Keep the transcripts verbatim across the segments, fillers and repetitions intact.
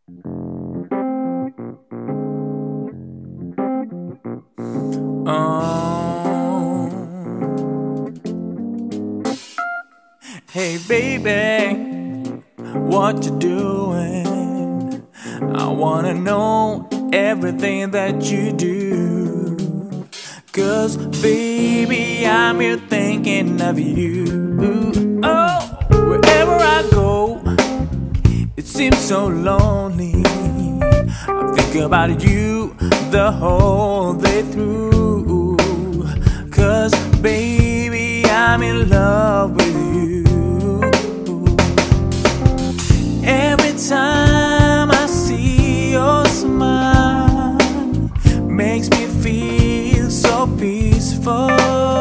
Oh, hey baby, what you doing? I wanna know everything that you do. Cause baby, I'm here thinking of you. Oh, wherever I go, it seems so lonely. I think about you the whole day through. Cause baby, I'm in love with you. Every time I see your smile, makes me feel so peaceful.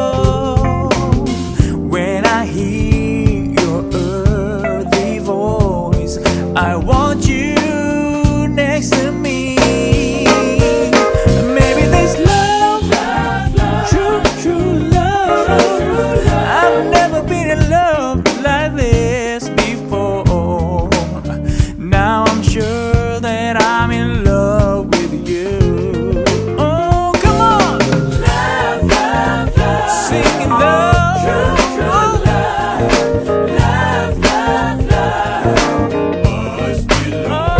When I hear your earthly voice, I want you next to me. Maybe this love, love, love, true, true love. I've never been in love like this before. Now I'm sure that I'm in love with you. Oh, come on, love, love, love, singing love, true, true love, love, love, love. Must be love.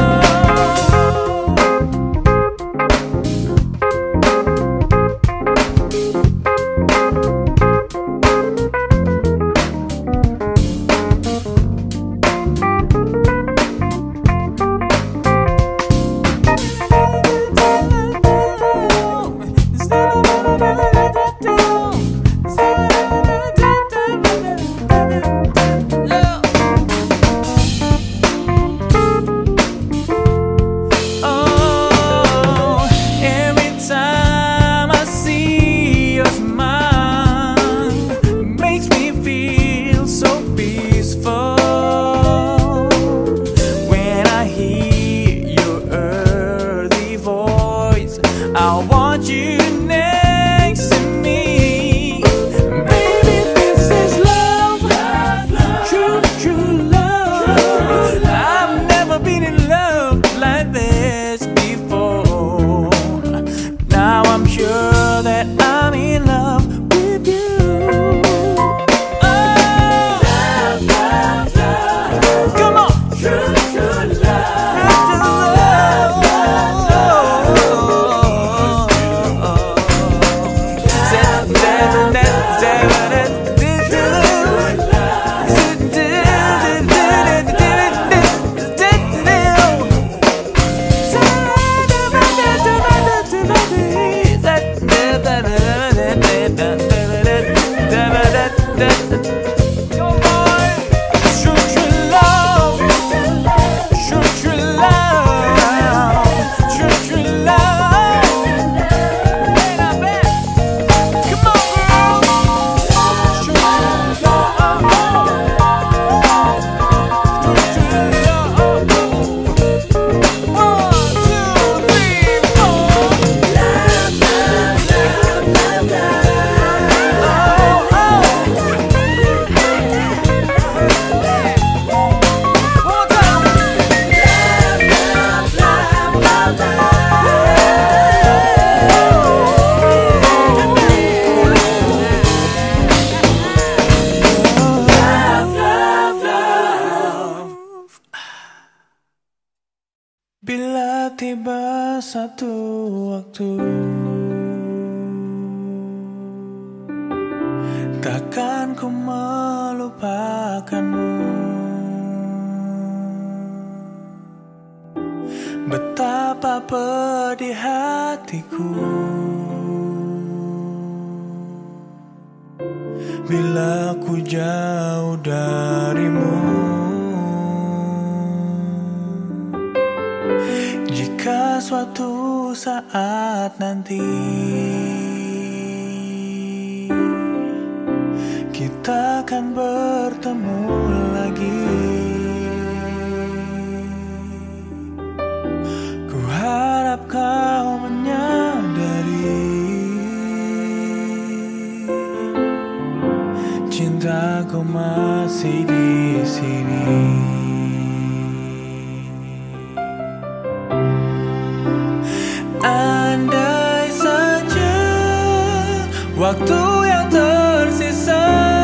I want you next to me. Baby, this is love, love, love, true, true love. True love. I've never been in love like this before. Now I'm sure that I'm in love with you. Oh, love, love, love. Come on, true, true love. Bila tiba satu waktu, takkan ku melupakanmu. Betapa pedih hatiku bila ku jauh darimu. Jika suatu saat nanti kita akan bertemu lagi, ku harap kau menyadari cintaku masih di sini. waktu yang tersisa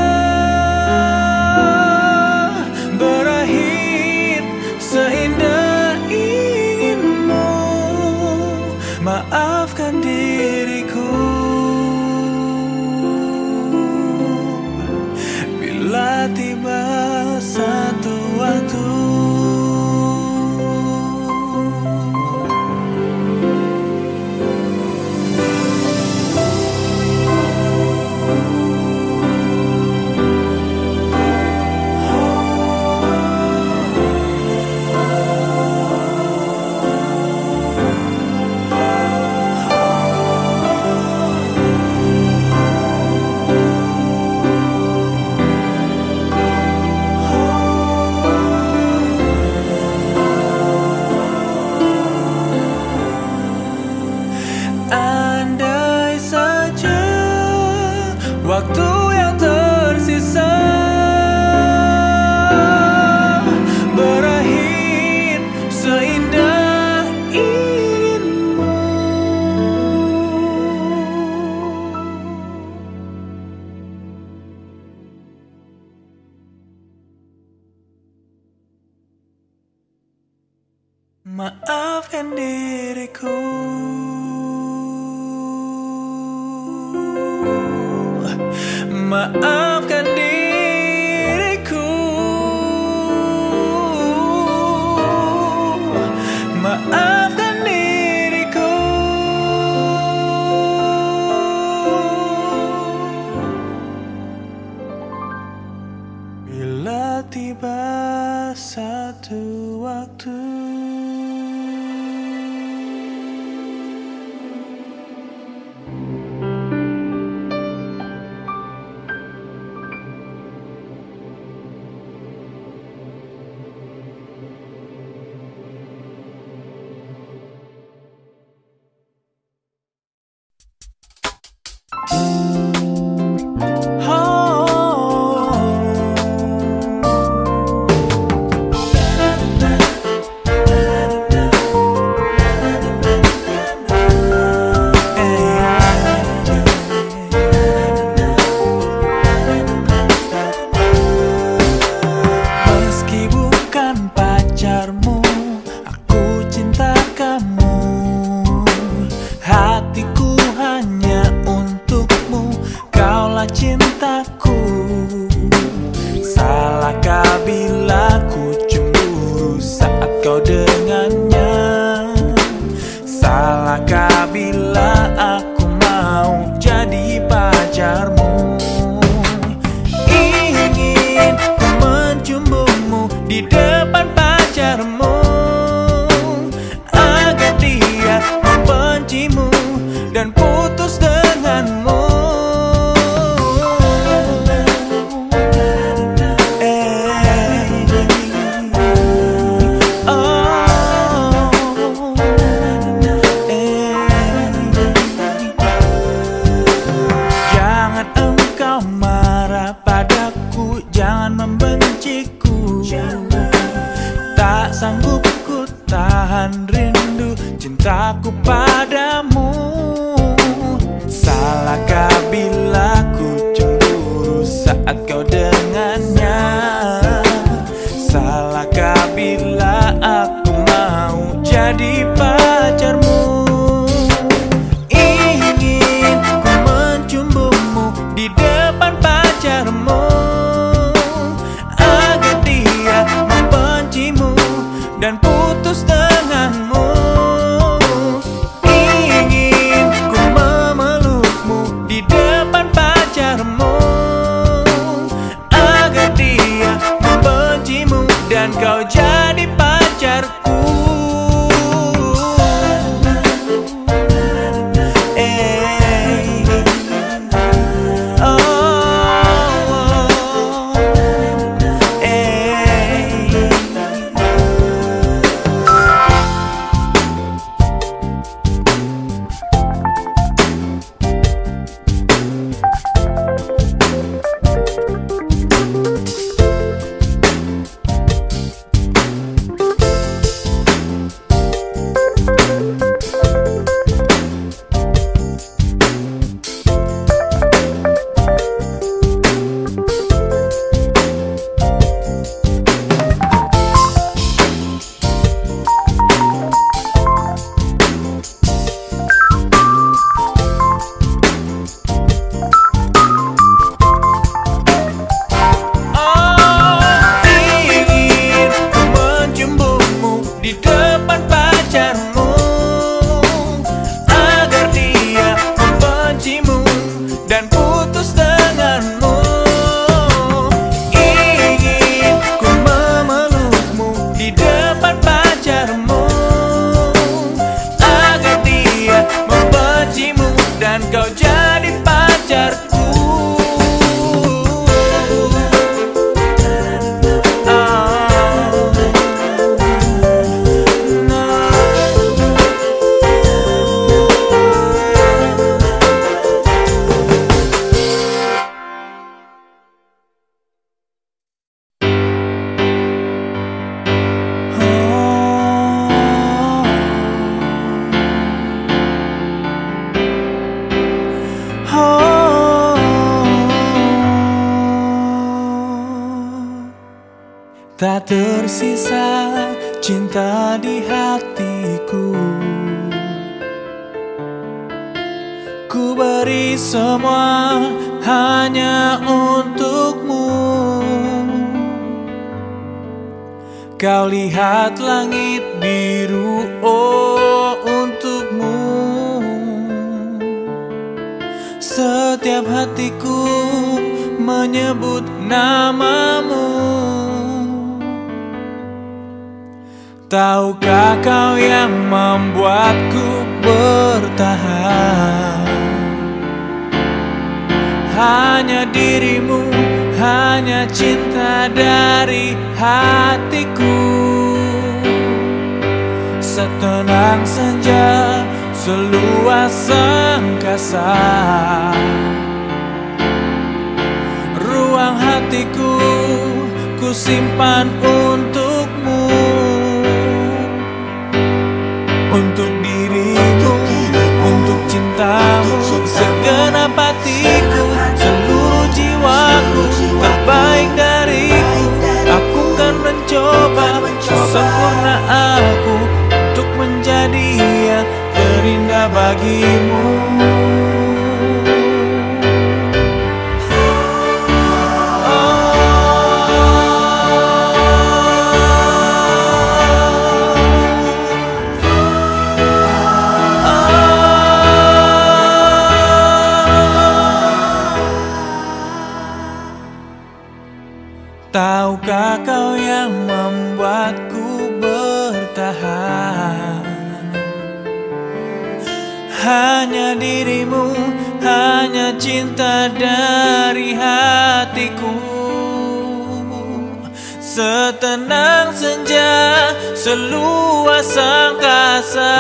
berakhir seindah inginmu. Maafkan diriku bila tiba satu waktu waktu yang tersisa berakhir seindah inginmu. Maafkan diriku maafkan diriku, maafkan diriku. Bila tiba satu waktu cintaku. Salahkah bila ku cemburu saat kau dengannya? Salahkah bila aku mau jadi pacarmu? Ingin ku menciummu di depan pacarmu agar dia membencimu dan putus denganmu. Tak sanggup ku tahan rindu cintaku padamu. Salahkah bila ku cemburu saat kau dengannya? Salahkah bila aku mau jadi pacarmu? Ingin ku menciummu di depan pacarmu agar dia membencimu dan putus denganmu. Ingin ku memelukmu di depan pacarmu agar dia membencimu dan kau jadi pacarku. Tak tersisa cinta di hatiku. Ku beri semua hanya untukmu. Kau lihat langit biru, oh untukmu. Setiap hatiku menyebut namamu. Tahukah kau yang membuatku bertahan? Hanya dirimu, hanya cinta dari hatiku. Setenang senja, seluas angkasa, ruang hatiku ku simpan untukmu. Untuk dirimu, untuk cintamu, segenap hatiku, seluruh jiwaku, terbaik dariku. Aku kan mencoba sempurna aku untuk menjadi yang terindah bagimu. Tahukah kau yang membuatku bertahan? Hanya dirimu, hanya cinta dari hatiku. Setenang senja, seluas angkasa,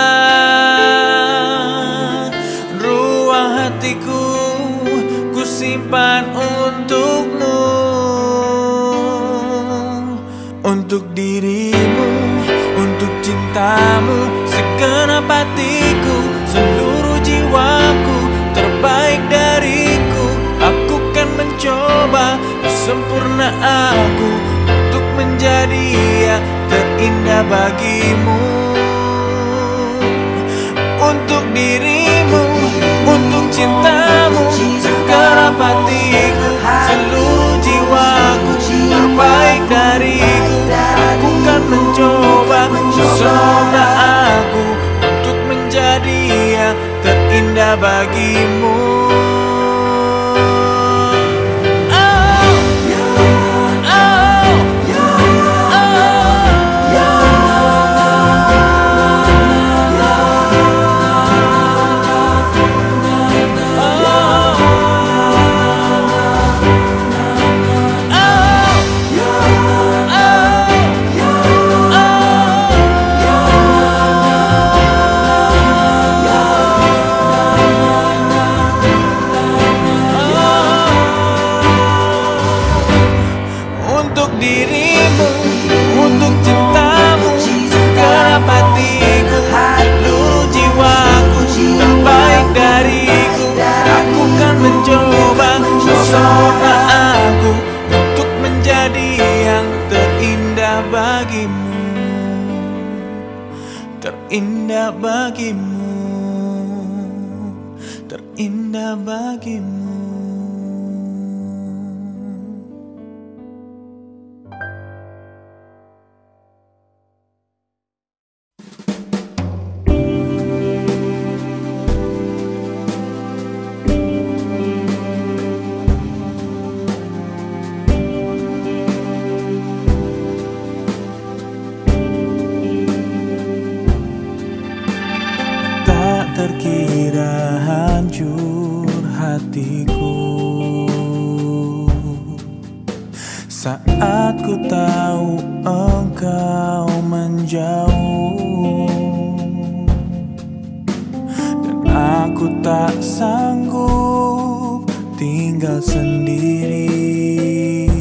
ruang hatiku ku simpan untukmu. Untuk dirimu, untuk cintamu, segenap hatiku, seluruh jiwaku, terbaik dariku. Aku kan mencoba sempurna aku untuk menjadi yang terindah bagimu. Untuk dirimu, untuk cintamu, segenap hatiku, seluruh jiwaku, terbaik dariku. Aku kan mencoba sempurna aku untuk menjadi yang terindah bagimu. Terindah bagimu, terindah bagimu. Terkira hancur hatiku saat ku tahu engkau menjauh, dan aku tak sanggup tinggal sendiri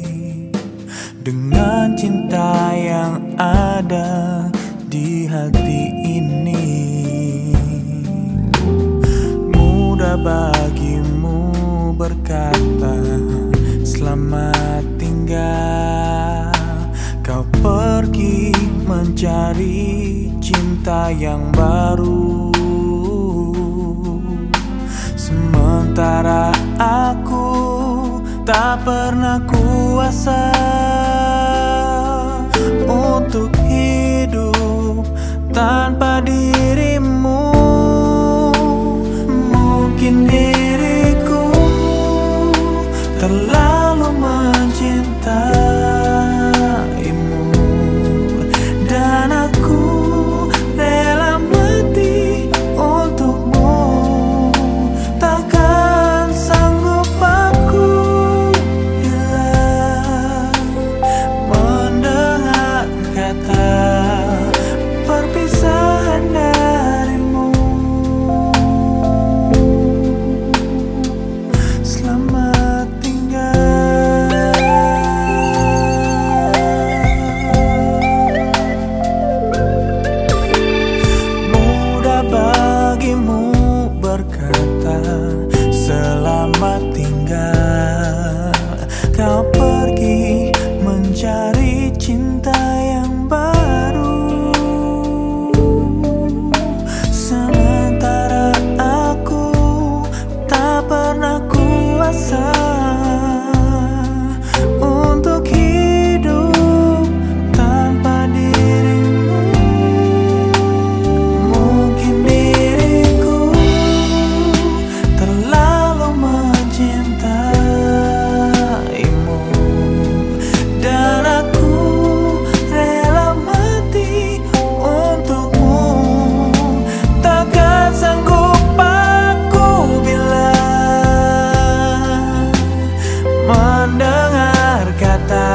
dengan cinta yang ada di hati ini. Mudah bagimu berkata selamat tinggal, mencari cinta yang baru, sementara aku tak pernah kuasa untuk hidup tanpa dirimu. Mungkin diriku terlalu mencintaimu, dan aku rela mati untukmu. Takkan sanggup aku bila mendengar kata perpisahan darimu. Selamat tinggal. Mudah bagimu berkata selamat tinggal. Kau pergi mencari cinta yang baru, sementara aku tak pernah kuasa untuk hidup tanpa dirimu. Mungkin diriku terlalu mencintaimu, dan aku rela mati untukmu. Takkan sanggup aku bila mendengar kata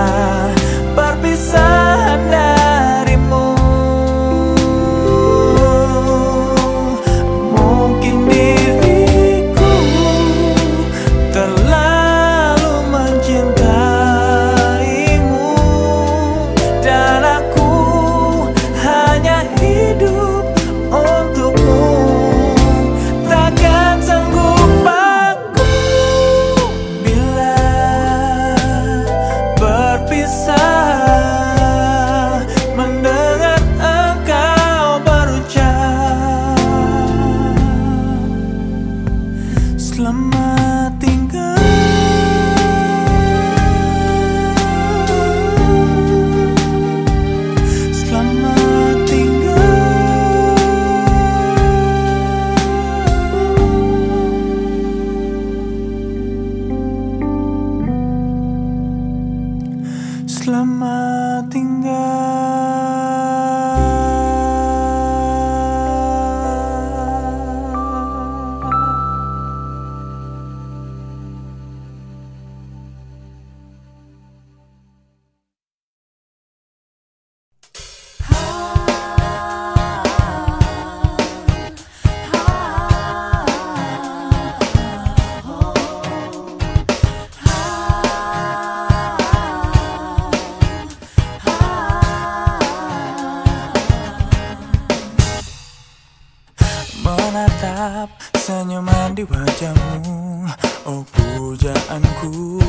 perpisahan darimu. Mungkin diriku terlalu mencintaimu, dan aku hanya hidup untukmu. Takkan sanggup aku bila berpisah mendengar engkau berucap selamat tinggal. Selamat tinggal. Selamat menatap senyuman di wajahmu, oh pujaanku.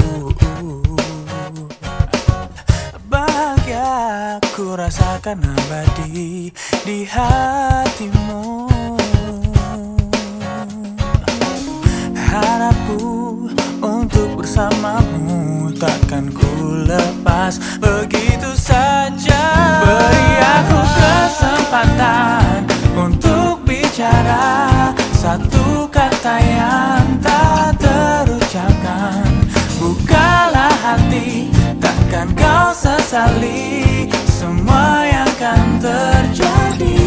Bahagia ku rasakan abadi di hatimu. Harapku untuk bersamamu takkan ku lepas begitu saja. Beri aku kesempatan untuk bicara satu kata yang tak terucapkan. Bukalah hati, takkan kau sesali semua yang akan terjadi.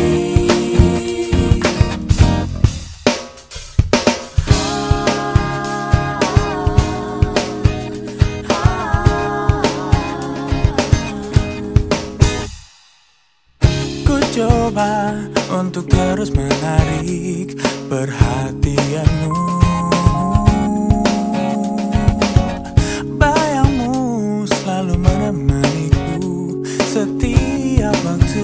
Ku coba untuk terus menarik perhatianmu. Bayangmu selalu menemaniku setiap waktu.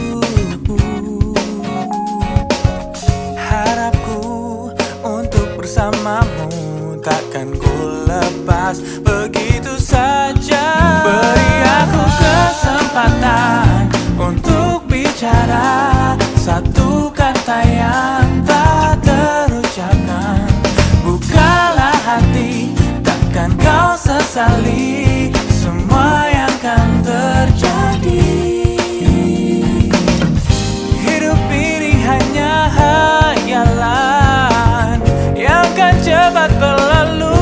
Harapku untuk bersamamu takkan ku lepas begitu saja. Beri aku kesempatan sesali semua yang akan terjadi. Hidup ini hanya hayalan yang akan cepat berlalu.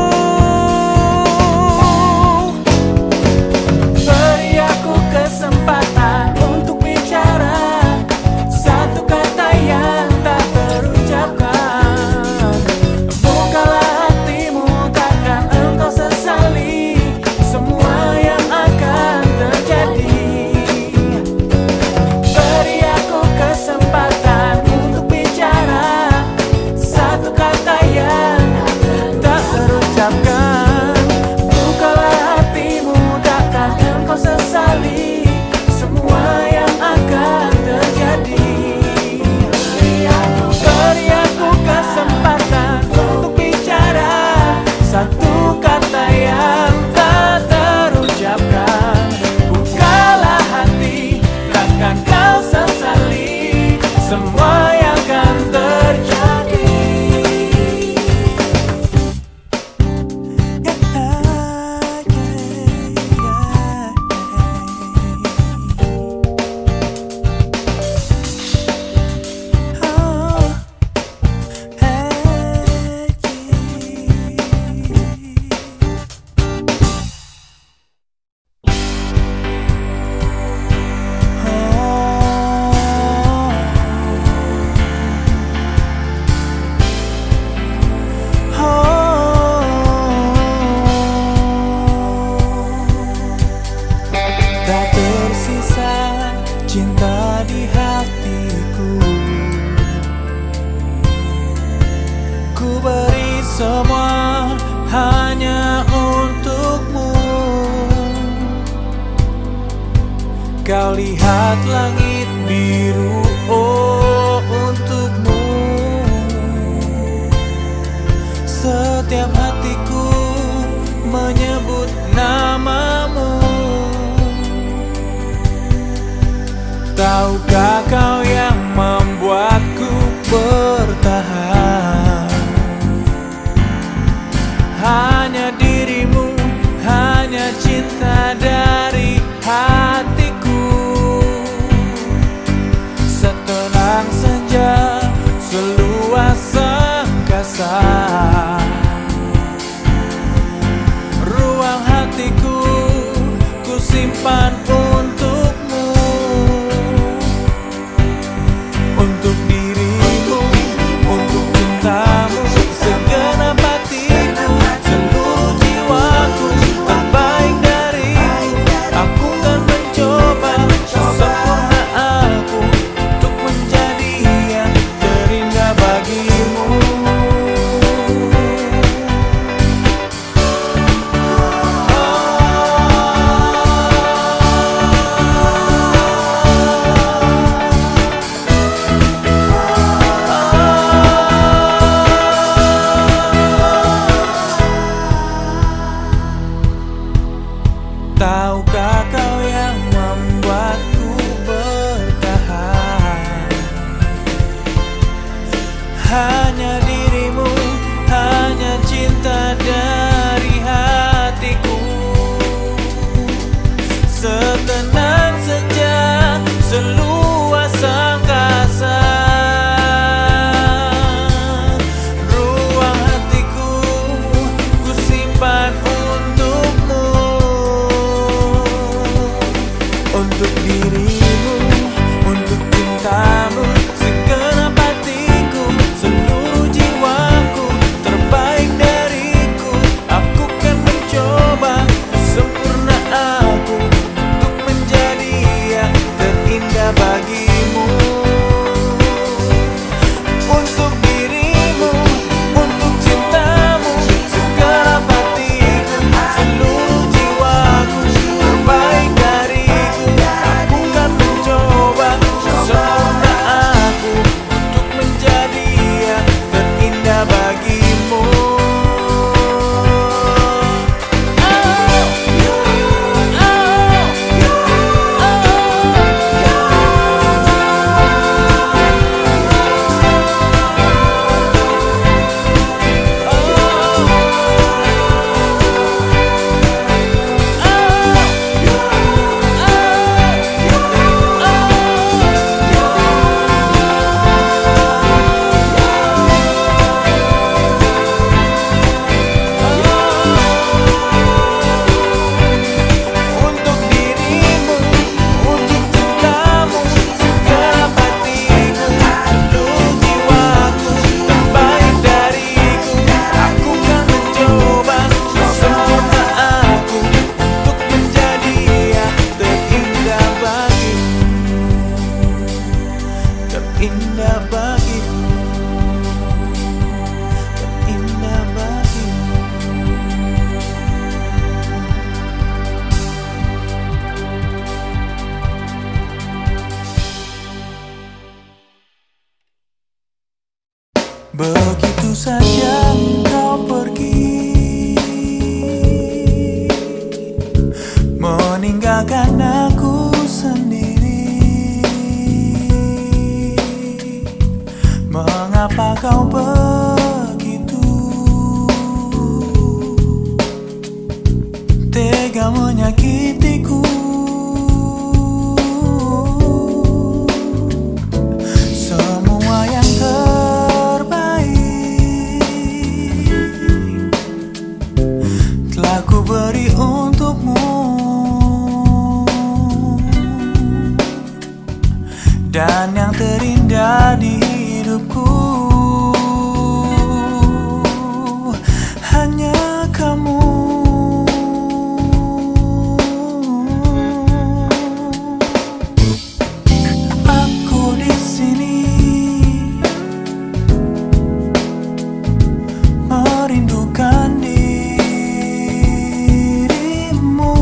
Beri aku kesempatan untuk bicara satu kata yang tak terucapkan. Bukalah hatimu, takkan engkau sesali semua yang akan terjadi. Beri aku kesempatan untuk bicara satu kata yang tak terucapkan. Bukalah hatimu, takkan engkau sesali semua yang akan terjadi. Beri aku kesempatan untuk bicara satu kata yang tak terucapkan. Bukalah hati, takkan kau sesali semua yang akan terjadi. Tak tersisa cinta di hatiku. Ku beri semua hanya untukmu. Kau lihat langit biru, oh untukmu. Setiap hatiku menyebut namamu. Tahukah kau yang membuatku bertahan? Hanya dirimu, hanya cinta dari hatiku. Setenang senja, seluas angkasa, ruang hatiku ku simpan untukmu. Untuk dirimu, untuk cintamu, segenap hatiku, seluruh jiwaku, terbaik dariku. Aku kan mencoba sesempurna aku untuk menjadi yang terindah bagimu. Tahukah kau yang membuatku bertahan? Hanya dirimu, hanya cinta dari hatiku. Setenang senja, seluas angkasa, ruang hatiku ku simpan untukmu. saja kau pergi, meninggalkan aku sendiri. Mengapa kau begitu tega menyakitiku? Semua yang telah ku beri untukmu, dan yang terindah di hidupku hanya kamu. Aku di sini merindukan dirimu.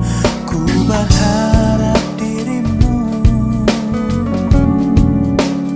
Ku berharap dirimu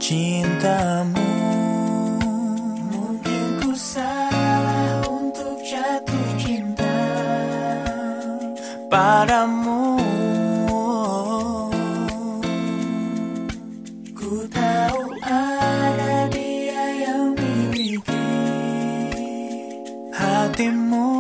cintamu. Mungkin ku salah untuk jatuh cinta padamu. Ku tahu ada dia yang miliki hatimu.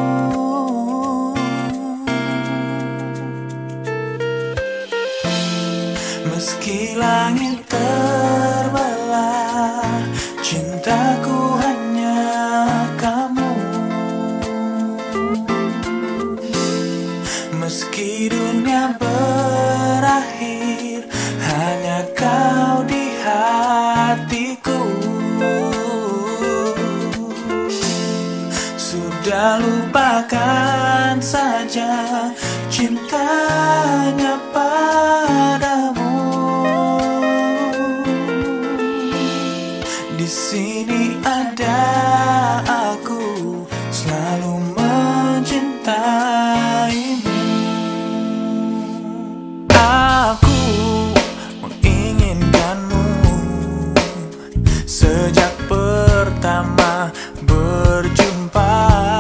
Meski langit terbelah, cintaku hanya kamu. Meski dunia berakhir, hanya kau di hatiku. Sudah lupakan saja cintanya padamu. Di sini ada aku, selalu mencintaimu. Aku menginginkanmu sejak pertama berjumpa.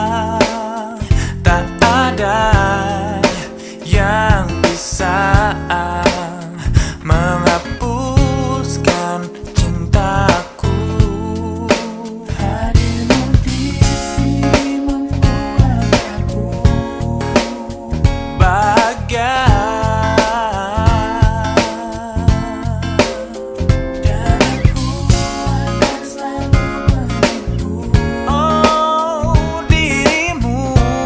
Tak ada yang bisa menghapuskan cintaku. Hadirmu di sini membuat aku bahagia. Dan aku akan selalu menunggu oh dirimu.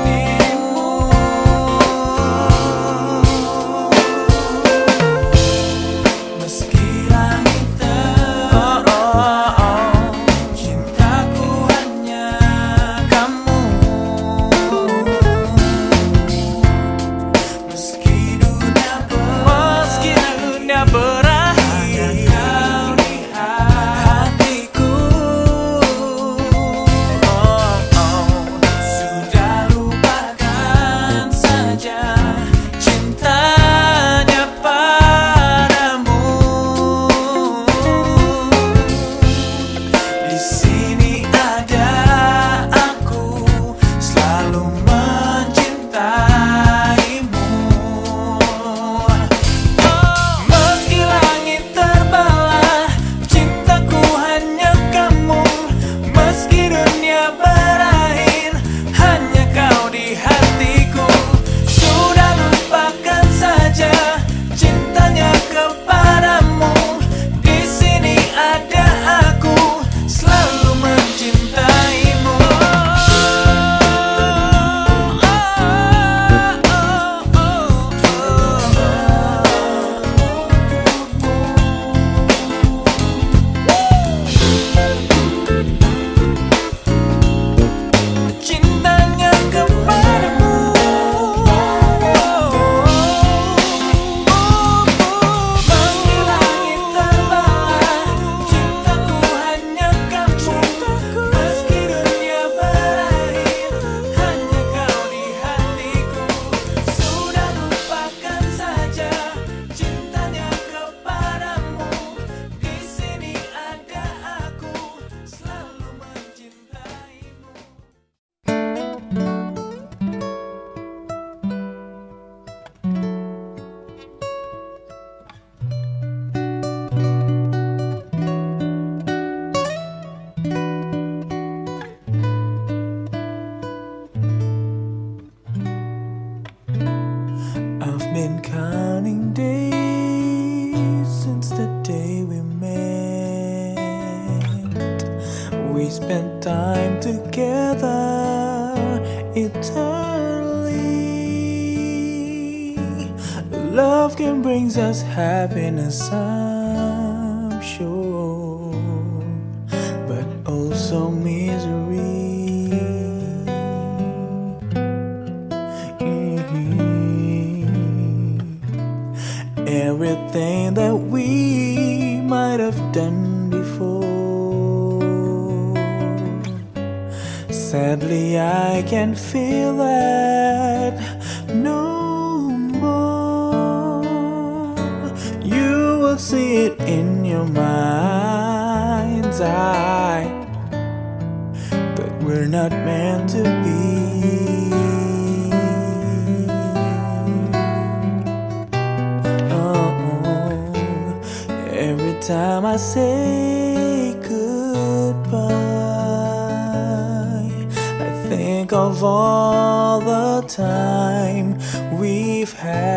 Meski langit terbelah, oh, oh, cintaku hanya kamu. Meski dunia meski dunia berakhir, kau di hatiku. Oh, oh, sudah lupakan saja cintanya padamu. Di sini ada aku, selalu mencintaimu. Meski langit terbelah, cintaku hanya kamu. Meski dunia berakhir, hanya kau di hatiku. Sudah lupakan saja cintanya kepadamu. Di sini ada aku, selalu mencintaimu. Cintanya kepadamu. Meski langit terbelah, cintaku hanya kamu. Meski dunia berakhir, hanya kau di hatiku. Sudah lupakan saja cintanya kepadamu. Di sini ada aku, selalu mencintaimu. I've been counting days since the day we met. We spent time together eternally. Love can bring us happiness, I'm sure, but also misery. Everything that we might have done before, sadly I can feel that no more. You will see it in your mind. inside that we're not meant to be. Every time I say goodbye, I think of all the time we've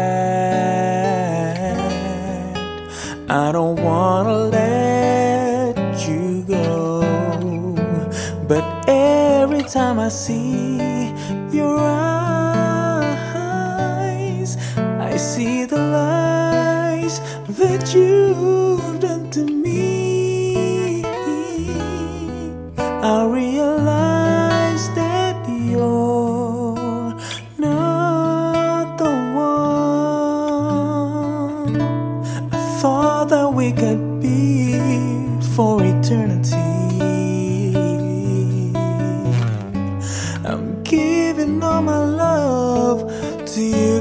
had. I don't wanna let you go, but every time I see your eyes, I see the lies that you've done to me. I realize that you're not the one I thought that we could be for eternity. I'm giving all my love to you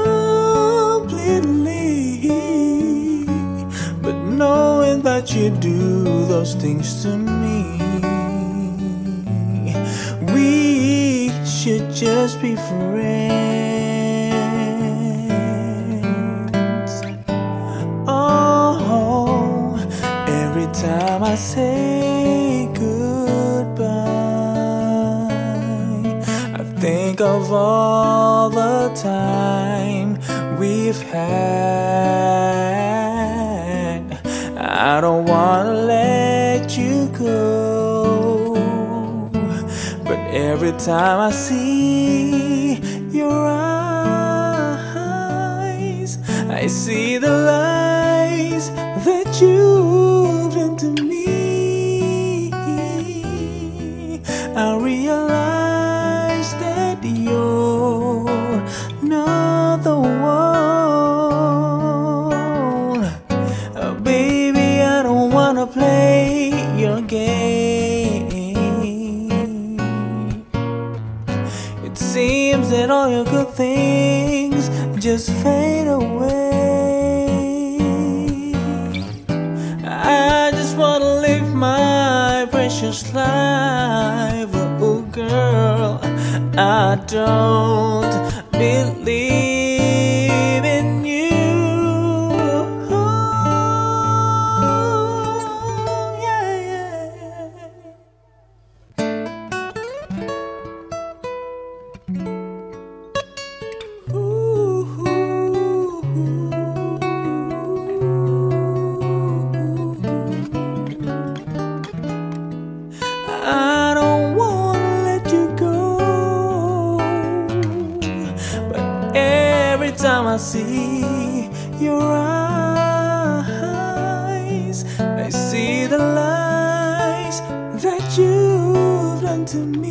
completely, but knowing that you do those things to me, we should just be friends. Oh, every time I say goodbye, I think of all the time we've had. I don't wanna let you go, but every time I see your eyes, I see the lies that you've done to me. I realize that you're not the one. Oh, baby, I don't wanna play your game. It seems that all your good things just fade away. I just wanna live my precious life. Oh girl, I don't believe in you. Oh, yeah, yeah. Ooh, I don't wanna let you go, but every time I see your eyes, I see the lies that you've done to me.